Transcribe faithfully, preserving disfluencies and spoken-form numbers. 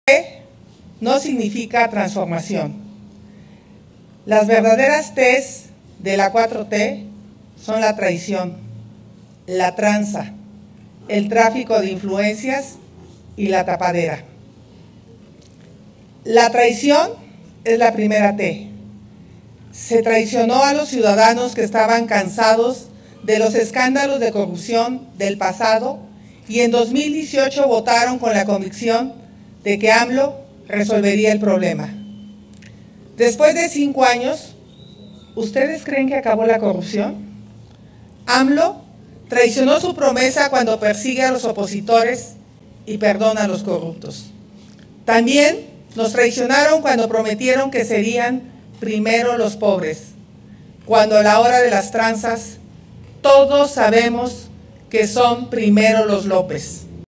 T no significa transformación. Las verdaderas T's de la cuatro T son la traición, la tranza, el tráfico de influencias y la tapadera. La traición es la primera T. Se traicionó a los ciudadanos que estaban cansados de los escándalos de corrupción del pasado y en dos mil dieciocho votaron con la convicción de que AMLO resolvería el problema. Después de cinco años, ¿ustedes creen que acabó la corrupción? AMLO traicionó su promesa cuando persigue a los opositores y perdona a los corruptos. También nos traicionaron cuando prometieron que serían primero los pobres, cuando a la hora de las tranzas todos sabemos que son primero los López.